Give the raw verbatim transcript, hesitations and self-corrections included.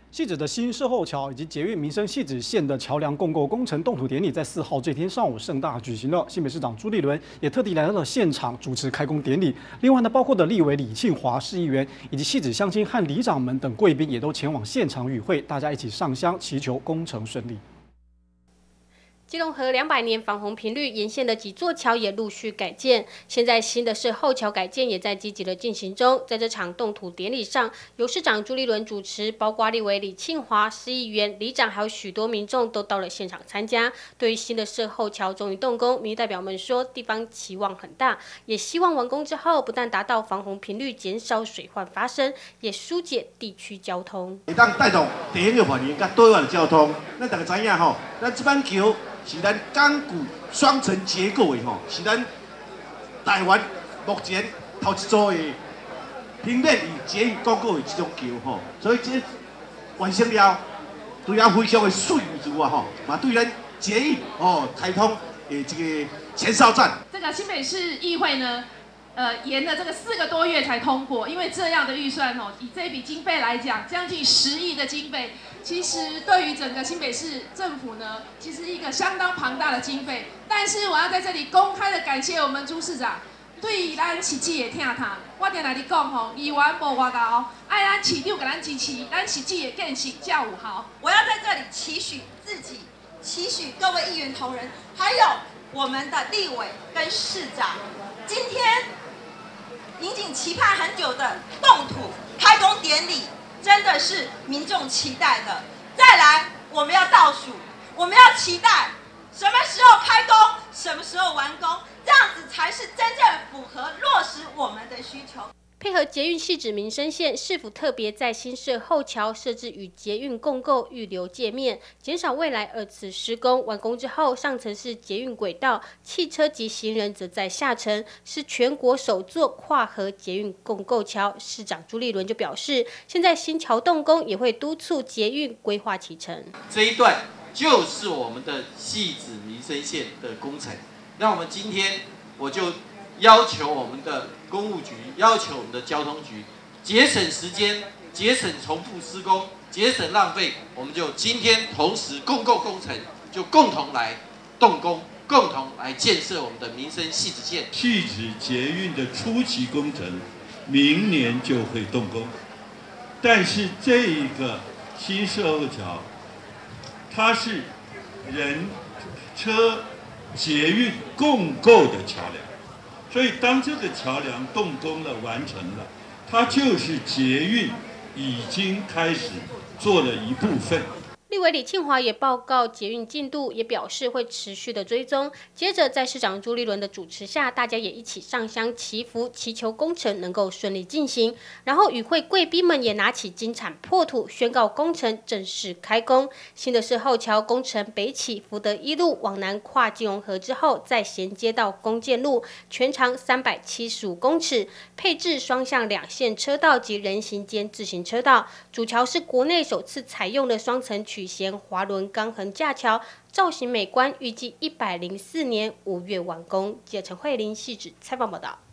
汐止的新社后桥以及捷运民生汐止线的桥梁共构工程动土典礼，在四号这天上午盛大举行了。新北市长朱立伦也特地来到了现场主持开工典礼。另外呢，包括的立委李庆华市议员以及汐止乡亲和里长们等贵宾也都前往现场与会，大家一起上香祈求工程顺利。 基隆河两百年防洪频率，沿线的几座桥也陆续改建。现在新的是后桥改建也在积极的进行中。在这场动土典礼上，由市长朱立伦主持，包括立委李庆华、市议员、里长，还有许多民众都到了现场参加。对于新的社后桥终于动工，民意代表们说，地方期望很大，也希望完工之后不但达到防洪频率，减少水患发生，也疏解地区交通。 会当带动地方的繁荣甲对外的交通。咱大家知影吼，咱这板桥。 是咱钢骨双层结构的吼，是咱台湾目前头一组的平面与捷运共构的这种桥吼，所以这完成了，对咱非常的顺足啊吼，嘛对咱捷运哦开通的这个前哨站。 这个新北市议会呢，呃，延了这个四个多月才通过，因为这样的预算哦，以这一笔经费来讲，将近十亿的经费。 其实对于整个新北市政府呢，其实一个相当庞大的经费。但是我要在这里公开的感谢我们朱市长，对咱市市的听他。我定来你讲吼，议员无外交，爱咱市长给咱支持，咱市市的建设才有效。 我要在这里期许自己，期许各位议员同仁，还有我们的立委跟市长，今天引颈期盼很久的动土开工典礼。 真的是民众期待的。再来，我们要倒数，我们要期待什么时候开工，什么时候完工，这样子才是真正符合落实我们的需求。 配合捷运汐止民生线，市府特别在新社后桥设置与捷运共构预留界面，减少未来二次施工。完工之后，上层是捷运轨道，汽车及行人则在下层，是全国首座跨河捷运共构桥。市长朱立伦就表示，现在新桥动工，也会督促捷运规划启程。 这一段就是我们的汐止民生线的工程。那我们今天我就。 要求我们的公务局，要求我们的交通局节省时间，节省重复施工，节省浪费。我们就今天同时共构工程，就共同来动工，共同来建设我们的民生汐止线。 汐止捷运的初期工程，明年就会动工，但是这一个新社后桥，它是人、车、捷运共构的桥梁。 所以，当这个桥梁动工了、完成了，它就是捷运已经开始做了一部分。 立委李庆华也报告捷运进度，也表示会持续的追踪。接着，在市长朱立伦的主持下，大家也一起上香祈福，祈求工程能够顺利进行。然后，与会贵宾们也拿起金铲破土，宣告工程正式开工。新的是后桥工程北起福德一路往南跨基隆河之后，再衔接到公建路，全长三百七十五公尺，配置双向两线车道及人行兼自行车道。主桥是国内首次采用的双层曲线滑轮钢横架桥，造型美观，预计一百零四年五月完工。记者陈慧玲汐止采访报道。